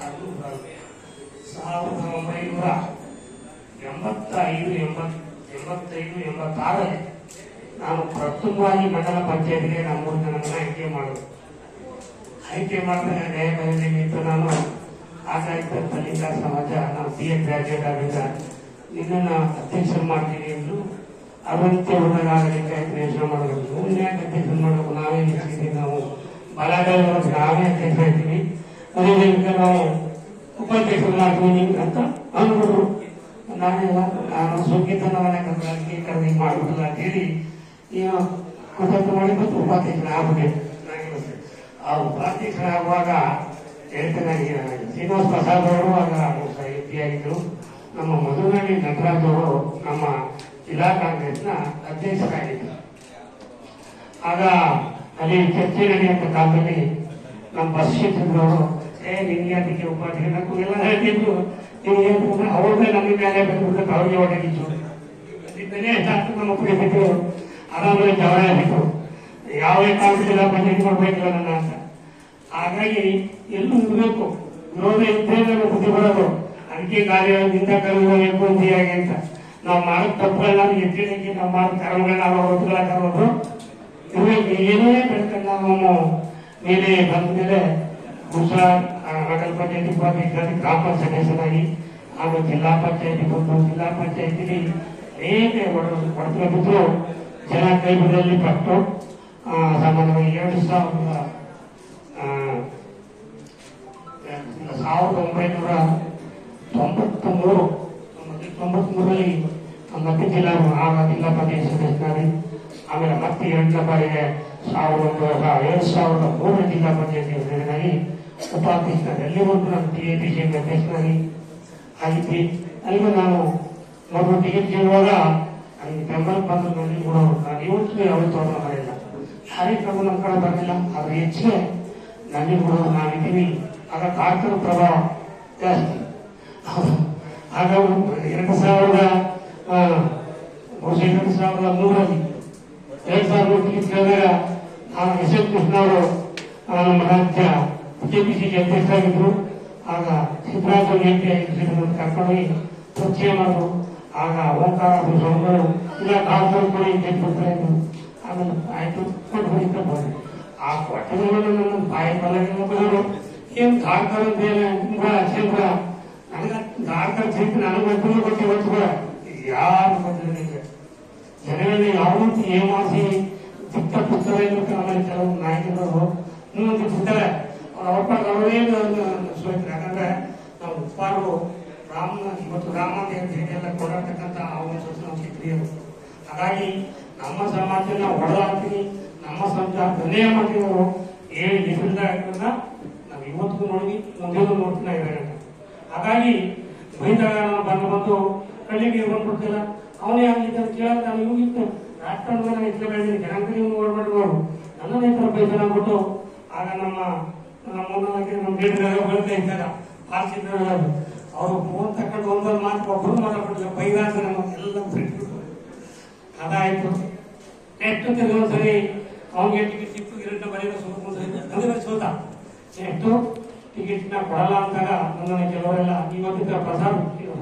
ಸಾವಿರದ ಒಂಬೈನೂರ ಎಂಬತ್ತೈದು ಎಂಬತ್ ಎಂಬತ್ತೈದು ಎಂಬತ್ತಾರಲ್ಲಿ ನಾನು ಪ್ರಥಮವಾಗಿ ಮಂಡಲ ಪಂಚಾಯತ್ಗೆ ನಮ್ಮೂರು ಜನರನ್ನ ಆಯ್ಕೆ ಮಾಡೋದು. ಆಯ್ಕೆ ಮಾಡಿದ್ರೆ ನ್ಯಾಯಬೆಲೆ ನಿಂತು ನಾನು ಆಗಾಯಿತ ಕಲಿಕಾ ಸಮಾಜ ನಾವು ಬಿ ಎ ಗ್ರಾಜುಯೇಟ್ ಆಗಿದ್ದ ನಿನ್ನನ್ನು ಅಧ್ಯಕ್ಷರು ಮಾಡ್ತೀನಿ ಎಂದು ಅರವತ್ತೇ ಹುಡುಗಾಗಲಿಕ್ಕೆ ಯೋಚನೆ ಮಾಡಬೇಕು. ಯಾಕೆ ಅಧ್ಯಕ್ಷರು ಮಾಡಬೇಕು, ನಾವೇ ನಿಲ್ಸಿದ್ದೀವಿ, ನಾವು ಬಲಾಢ್ಯ ನಾವೇ ಅಧ್ಯಕ್ಷ ಇರ್ತೀವಿ, ಅದೇ ನಾವು ಉಪಾಧ್ಯಕ್ಷರು ಮಾಡ್ತೀವಿ ಅಂತ ಅಂದ್ಬಿಟ್ರು. ನಾನೆಲ್ಲ ನಾನು ಸುಗ್ಗಿತನವನ್ನ ಕರ್ನಾಟಕ ಕರೆದಿ ಮಾಡ್ಬಿಡಲ್ಲ ಅಂತ ಹೇಳಿ ನೀವು ಕುತಂತ್ರ ಮಾಡಿ ಬಂದು ಉಪಾಧ್ಯಕ್ಷರ ಆಗ್ಬಿಟ್ಟೆ. ಆ ಉಪಾಧ್ಯಕ್ಷರಾಗುವಾಗ ಹೇಳ್ತೇನೆ, ಶ್ರೀನಿವಾಸ ಪ್ರಸಾದ್ ಅವರು ಆಗ ಎಂ ಪಿ ಆಗಿದ್ರು. ನಮ್ಮ ಮಧುನಳ್ಳಿ ನಟರಾಜ್ ಅವರು ನಮ್ಮ ಜಿಲ್ಲಾ ಕಾಂಗ್ರೆಸ್ನ ಅಧ್ಯಕ್ಷರಾಗಿದ್ದರು. ಆಗ ಅಲ್ಲಿ ಚರ್ಚೆ ನಡೆಯುವಂತ ಕಾಲದಲ್ಲಿ ನಮ್ಮ ಬಸ್ ಕ್ಷೇತ್ರದವರು ಏ ನಿನ್ಗೆ ಅದಕ್ಕೆ ಉಪಾಧ್ಯಕ್ಷ ಎಲ್ಲ ಹೇಳ್ತಿದ್ರು. ಅವ್ರನ್ನೇ ನಮ್ಮ ಮೇಲೆ ಬಂದ್ಬಿಟ್ಟು ಅವ್ರಿಗೆ ಹೊಡೆದಿತ್ತು. ಅದರಿಂದಲೇ ಜಾಸ್ತಿ ನಮ್ಮ ಕುಡಿಬಿಟ್ಟು ಆರಾಮಲ್ಲಿ ಜವಳ ಆಗಿತ್ತು. ಯಾವ ಕಾಲಕ್ಕೆ ಜಿಲ್ಲಾ ಪಂಚಾಯತ್ ಮಾಡ್ಬೇಕಿಲ್ಲ ನನ್ನ ಅಂತ. ಹಾಗಾಗಿ ಎಲ್ಲೂ ಇರಬೇಕು, ವಿರೋಧ ಇದ್ದೇ ನಾವು ಬುದ್ಧಿ ಬರೋದು. ಅದಕ್ಕೆ ಕಾರ್ಯದಿಂದ ಕರೆಯಬೇಕು ಹಾಗೆ ಅಂತ ನಾವು ಮಾಡೋ ತಪ್ಪುಗಳನ್ನ ಎತ್ತಿಡಿಕೆ ನಾವು ಮಾಡೋ ಕರ್ಮಗಳನ್ನ ನಾವು ಒತ್ತುಗಳ ಕರೋದು ಇರಬೇಕು. ಏನೇ ಬೆಳ್ಕೊಂಡು ನಾವು ಮೇಲೆ ಬಂದ ಮೇಲೆ ಗುಜರಾತ್ ಮಂಡಲ ಪಂಚಾಯತಿ ಉಪಾಧ್ಯಕ್ಷರಾಗಿ ಗ್ರಾಮ ಪಂಚಾಯತ್ ಸದಸ್ಯರಾಗಿ ಆಮೇಲೆ ಜಿಲ್ಲಾ ಪಂಚಾಯತಿ ಬಂದು ಜಿಲ್ಲಾ ಪಂಚಾಯತಿಲಿ ಅನೇಕ ಹೊಡೆತ ಬಿದ್ರು ಜನ ಕೈ ಬಿಡಲಿ ಪಟ್ಟು ಸಾಮಾನ್ಯವಾಗಿ ಎರಡು ಸಾವಿರದ ಸಾವಿರದ ಒಂಬೈನೂರ ತೊಂಬತ್ತ ಮೂರು ತೊಂಬತ್ ಮೂರರಲ್ಲಿ ಮತ್ತೆ ಜಿಲ್ಲಾ ಆಗ ಜಿಲ್ಲಾ ಪಂಚಾಯತ್ ಸದಸ್ಯರಾಗಿ ಆಮೇಲೆ ಮತ್ತೆ ಎರಡನೇ ಬಾರಿಗೆ ಸಾವಿರದ ಒಂಬೈನೂರ ಎರಡು ಸಾವಿರದ ಮೂರರ ಜಿಲ್ಲಾ ಪಂಚಾಯತಿ ಸದಸ್ಯರಾಗಿ ಉಪಾಧ್ಯಕ್ಷರಾಗಿ ಅಲ್ಲಿ ಒಂದು ನಾನು ಟಿ ಎ ಪಿ ಸಿ ಅಧ್ಯಕ್ಷರಾಗಿ ಆಗಿದ್ವಿ. ಅಲ್ಲಿಗೆ ನಾನು ಮೊದಲು ಟಿಕೆಟ್ ಕೇಳುವಾಗ ನನಗೆ ಬೆಂಬಲ ಬಂದು ನೋಡಿ ಕೂಡ ನಾನು ಇವತ್ತು ಯಾವ ತೋರಣ ಮಾಡಿಲ್ಲ, ಕಾರ್ಯಕ್ರಮ ನಮ್ಮ ಕಡೆ ಬರಲಿಲ್ಲ. ಆದ್ರೆ ಹೆಚ್ಚಿಗೆ ನನಗೆ ಕೂಡ ನಾವಿದ್ದೀವಿ. ಆಗ ಕಾರ್ಯಕ್ರಮ ಪ್ರಭಾವ ಜಾಸ್ತಿ. ಆಗ ಎರಡು ಸಾವಿರದ ಎರಡು ಸಾವಿರದ ಮೂರರಲ್ಲಿ ಎರಡ್ ಸಾವಿರದ ಟಿಕೆಟ್ ಕೇಳಿದಾಗ ನಾನು ಎಸ್ ಎಂ ಕೃಷ್ಣ ಅವರು ನಮ್ಮ ರಾಜ್ಯ ಬಿಜೆಪಿಸಿಗೆ ಅಧ್ಯಕ್ಷರಾಗಿದ್ರು. ಆಗ ಸಿದ್ದರಾಮಯ್ಯ ಎಂ ಪಿ ಆಗಿದ್ರು, ಕರ್ಕೊಂಡೋಗಿ ಪರಿಚಯ ಮಾಡಿದ್ರು. ಆಗ ಓಂಕಾರ ಭೂಷಣಗಳು ಇಲ್ಲ ಕಾಲ್ಗಳು ಕೊಡಿ ಗೆದ್ಬಿಡ್ತಾರೆ ಇದ್ರು. ಆಮೇಲೆ ಆಯ್ತು ಕೊಟ್ಟು ಹೋಗಿದ್ದ ಬಂದು ಆ ಕೊಟ್ಟಗಳನ್ನು ನನ್ನ ಬಾಯಿ ಬಲಗಿನ ಬರೋರು ಏನ್ ಗಾಡ್ಕರ್ ಬೇರೆ ಕೂಡ ನನಗ ಗಾಡ್ಕರ್ ಸಿಟ್ಟು ನನಗೆ ಒಬ್ಬರು ಕೊಟ್ಟು ಇವತ್ತು ಕೂಡ ಯಾರು ಬಂದಿರಲಿಲ್ಲ. ಜನರಲ್ಲಿ ಯಾವ ರೀತಿ ಏಮಾಸಿ ಚಿಕ್ಕ ಪುಸ್ತಕ ನಮ್ಮಲ್ಲಿ ಕೆಲವು ನಾಯಕರು ಇನ್ನೊಂದು ಬಿಡ್ತಾರೆ. ಅವ್ರ ಅಪ್ಪ ಅವರೇ ಸೋಯ್ತಾರೆ. ಯಾಕಂದ್ರೆ ನಾವು ಉಪ್ಪಾರು ರಾಮ ಇವತ್ತು ರಾಮ ಎಲ್ಲ ಕೊಡತಕ್ಕಂಥ ಅವಕಾಶ ನಾವು ಸಿಕ್ಕಿದ್ರು. ಹಾಗಾಗಿ ನಮ್ಮ ಸಮಾಜನ ಹೊಡೆದಾಡ್ತೀನಿ, ನಮ್ಮ ಸಂಸಾರ ಧನ್ಯ ಮಾಡ್ತೀವಿ. ಏಳು ಡಿಫೆಂಡ್ ಆಗಿರೋದ ನಾವು ಇವತ್ತಿಗೂ ನೋಡಿ ಮುಂದೆನೂ ನೋಡ್ತಾ ಇದ್ದಾರೆ. ಹಾಗಾಗಿ ಬೈದಾಗ ಬಂದು ಬಂದು ಕಳ್ಳಿಗೆ ಬಂದ್ಬಿಡ್ತಿಲ್ಲ, ಅವನೇ ಆಗ್ಲಿಕ್ಕೆ ಅಂತ ಕೇಳೋದು ನಾನು ಇವಾಗಿತ್ತು ರಾಷ್ಟ್ರ ಇಟ್ಲ ಬೆಳೆದಿನಿ ಜನಾಂಗರಿ ಓಡಾಡುವರು ನನ್ನ ರೈತರ ಬೈಸನ ಬಿಟ್ಟು ಆಗ ನಮ್ಮ ನಮ್ಮ ನಮ್ಮ ಬೇಡಿದಾಗ ಬರ್ತಾ ಇದ್ದಾಗ ಆರ್ಸಿದ್ರು ಅವರು ಫೋನ್ ತಕೊಂಡು ಒಂದೊಂದು ಮಾತು ಒಬ್ಬರು ಮಾತಾಡ್ಬಿಟ್ಟಿಲ್ಲ. ಬೈದಾಸ ನಮ್ಮ ಎಲ್ಲ ಬಿಟ್ಟು ಅದಾಯ್ತು. ನೆಕ್ಸ್ಟ್ ಕೆಲವೊಂದ್ಸರಿ ಅವನಿಗೆ ಟಿಕೆಟ್ ಸಿಕ್ಕು ಎರಡು ಬರೆಯೋ ಸೋತ ಸೋತ ನೆಕ್ಸ್ಟ್ ಟಿಕೆಟ್ನ ಕೊಡಲ್ಲ ಅಂತಾಗ ನನ್ನ ಕೆಲವರೆಲ್ಲ ಇವತ್ತಿನ ಪ್ರಸಾರ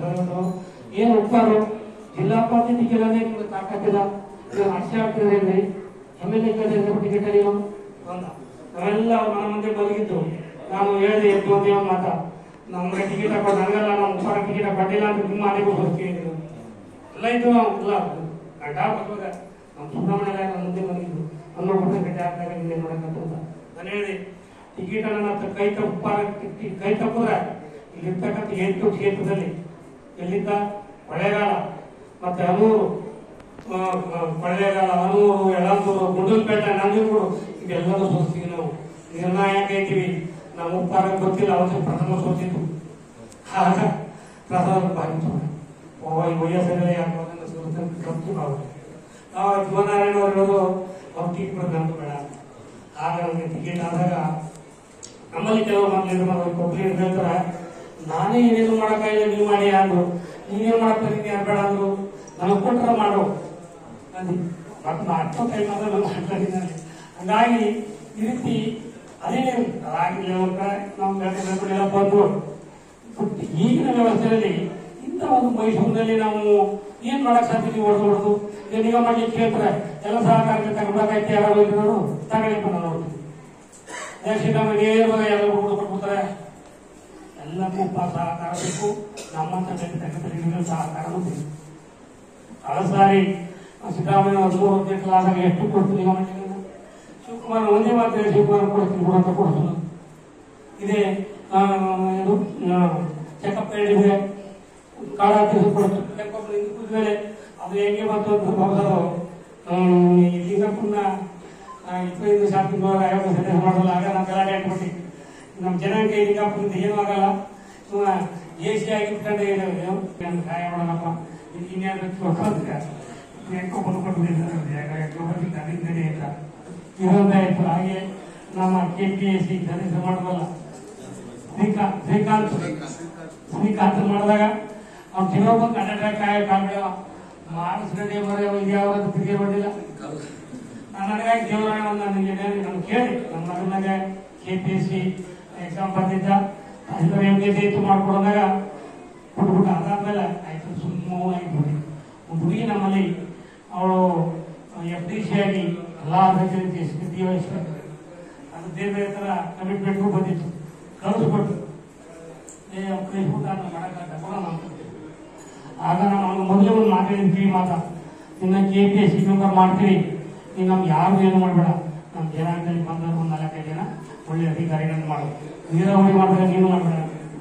ಏನು ಒಪ್ಪಾರು ಜಿಲ್ಲಾ ಪಂಚಾಯತಿಗೆಲ್ಲ ನಿಮ್ಗೆ ತಾಕತ್ತಿಲ್ಲ ಅಷ್ಟೇ ಆಗ್ತದೆ ಎಮ್ ಎಲ್ ಎ ಟಿಕೆಟ್ ಅಲ್ಲಿ ಅಂತ ನಾವೆಲ್ಲ ಮನ ಮುಂದೆ ಬದುಕಿದ್ದು ನಾನು ಹೇಳಿದೆ ಎದ್ದು ಒಂದೇ ಒಂದು ಮಾತ ನಮ್ಗೆ ಟಿಕೆಟ್ ಹಾಕೋದು ನನಗೆಲ್ಲ ನಮ್ಮ ಉಪ್ಪಾರ ಟಿಕೆಟ್ ಕೊಟ್ಟಿಲ್ಲ ಅಂತ ನಿಮ್ಮ ಮನೆಗೂ ಬರ್ತೀವಿ ಎಲ್ಲ ಇದ್ದು ನಾವು ಇಲ್ಲ ಗಂಡ ಬರುವಾಗ ನಮ್ಮ ಸುಬ್ರಹ್ಮಣ್ಯ ನಮ್ಮ ಮುಂದೆ ಬಂದಿದ್ದು ಹನ್ನೊಂದು ಪರ್ಸೆಂಟ್ ಗಂಟೆ ಹಾಕಿದಾಗ ನಿನ್ನೆ ನೋಡಕ್ಕಂತ ನಾನು ಹೇಳಿದೆ ಟಿಕೆಟ್ ಅನ್ನ ಕೈ ತಪ್ಪ ಕೈ ತಪ್ಪಿದ್ರೆ ಇಲ್ಲಿರ್ತಕ್ಕಂಥ ಎಂಟು ಕ್ಷೇತ್ರದಲ್ಲಿ ಎಲ್ಲಿದ್ದ ಕೊಳ್ಳೇಗಾಲ ಮತ್ತೆ ಹನೂರು ಕೊಳ್ಳೇಗಾಲ ಹನೂರು ಯಳಂದೂರು ಗುಂಡಲಪೇಟೆ ನಂಜನಗೂಡು ಇದೆಲ್ಲರೂ ಸೋಸ್ತೀವಿ ನಾವು ನಿರ್ಣಾಯಕ ಐತಿವಿ ನಾವು ಉಪ್ಪಾರ ಗೊತ್ತಿಲ್ಲ ಅವತ್ತು ಪ್ರಥಮ ಸೋತಿದ್ದು ಆಗ ಪ್ರಥಮ ಭಾಗಿತ್ತು ವಯಸ್ಸಲ್ಲಿ ಕಪ್ಪು ನಾವು ನಾವು ಶಿವನಾರಾಯಣ ಅವರು ಹೇಳೋದು ಅವ್ರು ಟಿಕೆಟ್ ನಮ್ದು ಬೇಡ ಆಗ ನಮಗೆ ಟಿಕೆಟ್ ಆದಾಗ ನಮ್ಮಲ್ಲಿ ಕೆಲವರು ಮೊದಲು ಕೊಬ್ಬರಿ ಹೇಳ್ತಾರೆ ನಾನೇ ಏನೇನು ಮಾಡೋಕ್ಕಾಗಿಲ್ಲ ನೀವು ಮಾಡಿ ಅಂದ್ರು ನೀವೇನು ಮಾಡಕ್ಕೆ ಯಾರು ಬೇಡ ಅಂದ್ರು ನಮಗೆ ಕೊಟ್ಟರೆ ಮಾಡೋ ಅಂದು ಮತ್ತೆ ಅಷ್ಟೊತ್ತೈ ಮಾತ್ರ ನಮ್ಮ ಮಾತಾಡಿದ್ದಾರೆ ಹಂಗಾಗಿ ಈ ರೀತಿ ಅದೇನೇ ಅದಾಗಿಲ್ಲ ನಮ್ಮ ಬೆಳೆಗಳೆಲ್ಲ ಬಂದು ಈಗಿನ ವ್ಯವಸ್ಥೆಯಲ್ಲಿ ಇಂಥ ಒಂದು ಮೈಸೂರಿನಲ್ಲಿ ನಾವು ಏನ್ ಮಾಡಕ್ ಸಾಧ್ಯ ಹೊಡೆದು ಹೊಡೆದು ಈಗ ನಿಗಮ ಮಾಡ್ಲಿಕ್ಕೆ ಕೇಳ್ತಾರೆ ಎಲ್ಲ ಸಹಕಾರಕ್ಕೆ ತಗೊಂಡಾಗೈತೆ ಯಾರು ಇರೋರು ತಗೊಳ್ಳಿಪ್ಪ ನಾವು ನೋಡ್ತೀವಿ ದೇಶಿನಾಗ ನೇರವಾಗಿ ಎಲ್ಲ ಕೊಟ್ಬಿಡ್ತಾರೆ ಎಲ್ಲಕ್ಕೂ ಸಹಕಾರ ಬೇಕು ನಮ್ಮಂತ ತಕ್ಕಂಥ ಸಹಕಾರ ಬೇಕು ಕಳೆದ ಸಾರಿ ಸಿದ್ದರಾಮಯ್ಯ ಮೂರು ಹದಿನೆಂಟು ಆದಾಗ ಎಷ್ಟು ಕೊಡ್ತೀನಿ ನಿಗಮ ಶಿವಕುಮಾರ್ ಒಂದೇ ಮಾತ್ರ ಶಿವಕುಮಾರ್ ಕೊಡ್ತೀನಿ ಕೂಡ ಅಂತ ಕೊಡ್ತೀನಿ ಇದೇ ಇದು ಚೆಕಪ್ ಹೇಳಿದ್ರೆ ಕಾಳ ಕೊಡ್ತು ಚೆಕಪ್ ಮೇಲೆ ಅದು ಹೇಗೆ ಬಂತು ಅಂತ ಲಿಂಗಪ್ಪನ ಇಪ್ಪತ್ತೈದು ಶಾಸಕ ಐವತ್ತು ಸದಸ್ಯ ಮಾಡೋಲ್ಲ ಆಗ ನಾವು ಗಲಾಟೆ ಹಾಕ್ಬಿಟ್ಟು ನಮ್ಮ ಜನಾಂಗ ಲಿಂಗಪ್ಪನಿಂದ ಏನೂ ಆಗಲ್ಲ ಎ ಸಿ ಆಗಿಟ್ಕೊಂಡೆ ಸಹಾಯ ಮಾಡೋಣಪ್ಪ ಇನ್ನೇನು ಎಂಕೊ ಬಂದ್ಕೊಟ್ಟಿದ್ದಾರೆ ಅಂತ ಇರೋದಾಯ್ತು. ಹಾಗೆ ನಮ್ಮ ಕೆ ಪಿ ಎಸ್ ಸಿ ಸದಸ್ಯ ಮಾಡೋದಲ್ಲ ಶ್ರೀಕಾಂತ್ ಶ್ರೀಕಾಂತ್ ಶ್ರೀಕಾಂತ್ ಮಾಡಿದಾಗ ಅವ್ನು ತಿನ್ನೋದು ಕನ್ನಡ ಕಾಯ ಕಾಲ ಮಾಡಿಸ್ಕೊಂಡೇ ಬರೋ ಇದ್ಯಾವ್ದು ತಿರುಗಿ ಬಂದಿಲ್ಲ. ನನಗಾಗಿ ದೇವರಾಯ ನನಗೆ ನಾನು ಕೇಳಿ ನಮ್ಮ ಮಗನಾಗ K P S C exam ಬಂದಿದ್ದ ಅದರ ಯೋಗ್ಯತೆ ಇತ್ತು ಮಾಡ್ಕೊಡೋದಾಗ ಕೊಟ್ಬಿಟ್ಟು ಅದಾದ್ಮೇಲೆ ಆಯ್ತು ಸುಮ್ಮನೆ ಆಗಿಬಿಡಿ ಒಂದು ಹುಡುಗಿ ನಮ್ಮಲ್ಲಿ ಅವಳು ಎಫ್ ಡಿ ಸಿ ಆಗಿ ಎಲ್ಲ ಸ್ಥಿತಿ ವಹಿಸ್ಬೇಕು ಅದು ಬೇರೆ ಬೇರೆ ಥರ ಕಮಿಟ್ಮೆಂಟ್ಗೂ ಬಂದಿತ್ತು ಕಳಿಸ್ಕೊಟ್ಟು ಏ ಕಳಿಸ್ಬಿಟ್ಟು ಅದನ್ನು ಮಾಡೋಕ್ಕಾಗ ಆಗ ನಾವು ಅವ್ನು ಮೊದಲೇ ಒಂದು ಮಾತಾಡಿದ್ವಿ ಮಾತಾ ಇನ್ನು K P S C member ಮಾಡ್ತೀವಿ ನೀವು ನಮ್ಗೆ ಯಾರು ಏನು ಮಾಡಬೇಡ ನಮ್ಮ ಜನಾಂಗದಲ್ಲಿ ಬಂದವರು ಒಂದು ನಾಲ್ಕೈದು ಜನ ಒಳ್ಳೆ ಅಧಿಕಾರಿಗಳನ್ನು ಮಾಡೋದು ನೀರಾವರಿ ಮಾಡಿದ್ರೆ ನೀನು ಮಾಡಬೇಡ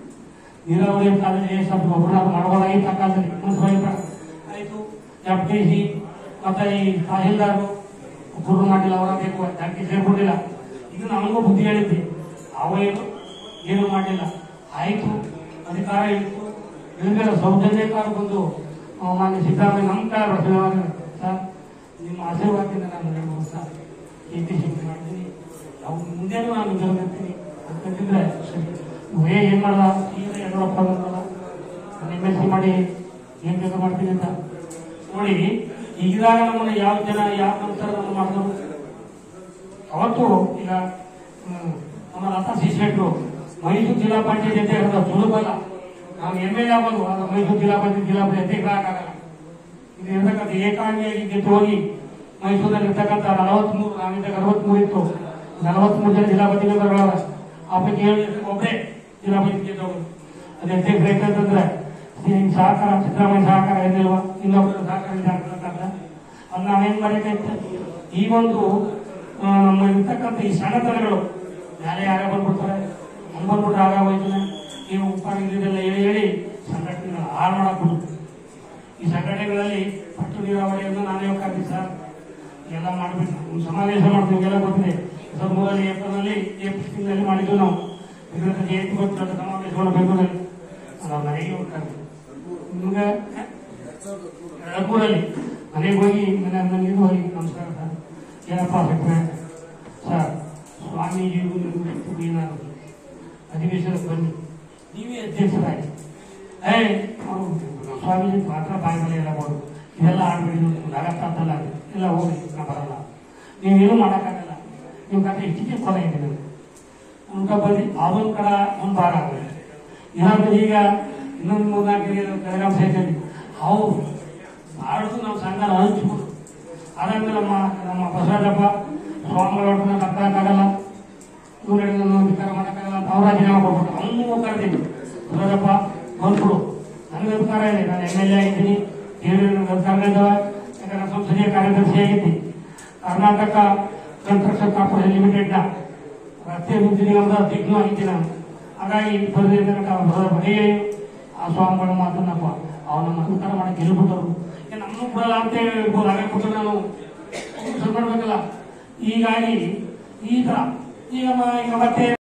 ನೀರಾವರಿ ಕಾಲದಲ್ಲಿ ಸ್ವಲ್ಪ ಒಬ್ಬರು ಮಾಡ್ಬೋದಾಗಿತ್ತು ಆ ಕಾಲದಲ್ಲಿ ಮುಂದೆ ಆಯಿತು ಎಫ್ ಡಿ ಸಿ ಮತ್ತು ಈ ತಹಸೀಲ್ದಾರು ಗುರು ಮಾಡಿಲ್ಲ ಅವರ ಬೇಕು ಜಾತಿ ಸೇರ್ಕೊಂಡಿಲ್ಲ ಇದು ನಮಗೂ ಬುದ್ಧಿ ಹೇಳಿದ್ವಿ ಅವೇನು ಏನು ಮಾಡಿಲ್ಲ ಆಯಿತು ಅಧಿಕಾರ ಇತ್ತು ಇಲ್ಲಿಂದ ಸೌಜನ್ಯಕಾರ ಬಂದು ಮಾನ್ಯ ಸಿದ್ದರಾಮಯ್ಯ ನಮ್ಮ ಕಾಲ ರಚನೆ ಸರ್ ನಿಮ್ಮ ಆಶೀರ್ವಾದದಿಂದ ನಾನು ಹೇಳ್ಬೋದು ಸರ್ ಕೆ ಪಿ ಸಿ ಮಾಡ್ತೀನಿ ಅವ್ರು ಮುಂದೆನೂ ನಾನು ಗೆಲ್ತೀನಿ ಅಂತಂದಿದ್ರೆ ಸರಿ ಇವೇ ಏನು ಮಾಡಲ್ಲ ಈಗ ಯಡಿಯೂರಪ್ಪ ಬಂದಲ್ಲ ಎಮ್ ಎಲ್ ಸಿ ಮಾಡಿ ಏನು ಕೆಲಸ ಮಾಡ್ತೀನಿ ಅಂತ ನೋಡಿ ಈಗಿದಾಗ ನಮ್ಮನ್ನ ಯಾವ ಜನ ಯಾವ ನಂತರ ನಮ್ಮ ಮಾಡಿದ್ರು ಅವತ್ತು ಈಗ ನಮ್ಮ ಲತಾ ಶೆಟ್ಟರು ಮೈಸೂರು ಜಿಲ್ಲಾ ಪಂಚಾಯತ್ ಅಂತ ಹೇಳಿದ ಸುಲಭಲ್ಲ ನಾವು ಎಮ್ ಎಲ್ ಎ ಆಗೋದು ಅದು ಮೈಸೂರು ಜಿಲ್ಲಾ ಪಂಚಾಯತ್ ಜಿಲ್ಲಾ ಪಂಚಾಯತ್ ಆಗಲ್ಲ ಇದು ಇರ್ತಕ್ಕಂಥ ಏಕಾಂಗಿಯಾಗಿ ಗೆದ್ದು ಹೋಗಿ ಮೈಸೂರಲ್ಲಿ ಇರ್ತಕ್ಕಂಥ ನಲವತ್ಮೂರು ನಾವಿದ್ದಾಗ ಅರವತ್ಮೂರು ಇತ್ತು ನಲವತ್ಮೂರು ಜನ ಜಿಲ್ಲಾ ಪಂಚಾಯತ್ ಮೆಂಬರ್ಗಳವ ಆ ಪೈಕಿ ಏಳು ಒಬ್ಬರೇ ಜಿಲ್ಲಾ ಪಂಚಾಯತ್ ಗೆದ್ದೋಗೋದು ಅದು ಅಧ್ಯಕ್ಷರು ಯಾಕಂತಂದ್ರೆ ಸಹಕಾರ ಸಿದ್ದರಾಮಯ್ಯ ಸಹಕಾರ ಏನಿಲ್ವಾ ಇನ್ನೊಬ್ಬರು ಸಹಕಾರ ಅಂತಂದ್ರೆ ಅದು ನಾವೇನ್ ಮಾಡಬೇಕಾಯ್ತು ಈ ಒಂದು ನಮ್ಮ ಇರ್ತಕ್ಕಂಥ ಈ ಸಣ್ಣತನಗಳು ಯಾರೇ ಯಾರೇ ಬಂದ್ಬಿಡ್ತಾರೆ ಹಂಗೆ ಬಂದ್ಬಿಟ್ರೆ ಆಗೋಯ್ತಾನೆ ನೀವು ಉಪ್ಪಾಗಿದ್ದೆಲ್ಲ ಹೇಳಿ ಹೇಳಿ ಸಂಘಟನೆಗಳು ಹಾಳು ಮಾಡಕ್ಬಿಟ್ಟು ಈ ಸಂಘಟನೆಗಳಲ್ಲಿ ಪಟ್ಟು ನೀರಾವರಿಯನ್ನು ನಾನೇ ಹೋಗ್ತೀನಿ ಸರ್ ಎಲ್ಲ ಮಾಡ್ಬಿಟ್ಟು ಒಂದು ಸಮಾವೇಶ ಮಾಡ್ತೀವಿ ಎಲ್ಲ ಗೊತ್ತಿದೆ ಸರ್ ಮೂರಲ್ಲಿ ಏಪ್ರಿಲ್ನಲ್ಲಿ ಏಪ್ರಿಲ್ ತಿಂಗಳಲ್ಲಿ ಮಾಡಿದ್ವಿ ನಾವು ಇದರಿಂದ ಜಯಂತಿ ಗೊತ್ತಿಲ್ಲ ಸಮಾವೇಶಗಳು ಬೆಂಗಳೂರಲ್ಲಿ ನಾವು ಮನೆಗೆ ಹೋಗ್ತಾರೆ ನಿಮ್ಗೆ ಬೆಳಗೂರಲ್ಲಿ ಮನೆಗೆ ಹೋಗಿ ಮನೆ ಮನೆಗೆ ಹೋಗಿ ನಮಸ್ಕಾರ ಸರ್ ಏನಪ್ಪ ಸೆಕ್ರೆ ಸರ್ ಸ್ವಾಮೀಜಿಗೂ ನಿಮಗೂ ಏನಾದ್ರು ಅಧಿವೇಶನಕ್ಕೆ ಬನ್ನಿ ನೀವೇ ಅಧ್ಯಕ್ಷರಾಗಿ ಏ ಸ್ವಾಮೀಜಿ ಮಾತ್ರ ಬಾಯಿ ಮೇಲೆ ಎಲ್ಲ ಮಾಡೋದು ಇದೆಲ್ಲ ಆಡ್ಬಿಡಿ ಆಗತ್ತ ಅಂತಲ್ಲ ಎಲ್ಲ ಹೋಗಿ ನಾ ಬರಲ್ಲ ನೀವೇನು ಮಾಡೋಕ್ಕಾಗಲ್ಲ ನಿಮ್ಮ ಕಥೆ ಹೆಚ್ಚಿಗೆ ಕೊಲೆ ಇದೆ ನನಗೆ ಮುಖಬಲಿ ಅದೊಂದು ಕಡೆ ಒಂದು ಭಾಗ ಆಗುತ್ತೆ. ಇಲ್ಲಾಂದ್ರೆ ಈಗ ಇನ್ನೊಂದು ಮೂರ್ನಾಲ್ಕು ಬೆಳಗಾವಿ ಸೈಟಲ್ಲಿ ಹೌದು ಮಾಡಿದ್ರು ನಮ್ಮ ಸಂಘ ಹಂಚ್ಬಿಡು. ಅದಾದ್ಮೇಲೆ ನಮ್ಮ ನಮ್ಮ ಬಸವರಾಜಪ್ಪ ಸ್ವಾಮಿಗಳ ಹೊಟ್ಟೆ ಕಟ್ಟಾಗಲ್ಲ, ಇವ್ರಿಗೆ ವಿಚಾರ ಮಾಡೋಕ್ಕಾಗಲ್ಲ ಅಂತ ಅವ್ರ ರಾಜೀನಾಮೆ ಕೊಟ್ಬಿಟ್ಟು ಅವನು ಕರೆದೀವಿ. ಬಸವರಾಜಪ್ಪ ಬಂದ್ಬಿಡು, ನನಗೆ ಅಧಿಕಾರ ಇದೆ, ನಾನು ಎಮ್ ಎಲ್ ಎ ಆಗಿದ್ದೀನಿ, ಅಧಿಕಾರ ಇದ್ದಾವೆ, ಯಾಕಂದ್ರೆ ಸಂಸದೀಯ ಕಾರ್ಯದರ್ಶಿ ಆಗಿದ್ದಿ. ಕರ್ನಾಟಕ ಕನ್ಸ್ಟ್ರಕ್ಷನ್ ಕಾರ್ಪೊರೇಷನ್ ಲಿಮಿಟೆಡ್ನ ರಸ್ತೆ ಅಭಿವೃದ್ಧಿ ನಿಗಮದ ಅಧ್ಯಕ್ಷನೂ ಆಗಿದ್ದೀನಿ ನಾನು. ಹಾಗಾಗಿ ಬರೀ ಆ ಸ್ವಾಮಿಗಳ ಮಾತನ್ನಪ್ಪ ಅವ್ರು ನಮ್ಮ ಅಧಿಕಾರ ಮಾಡಕ್ಕೆ ಗೆಲ್ಬಿಟ್ಟರು. ನಮ್ಮನ್ನು ಬಿಡಲ್ಲ ಅಂತ ಹೇಳ್ಬೋದು, ಹಾಗೆ ಕೊಟ್ಟು ನಾನು ಮಾಡ್ಬೇಕಲ್ಲ. ಹೀಗಾಗಿ ಈ ತರ ಈಗ ಈಗ ಮತ್ತೆ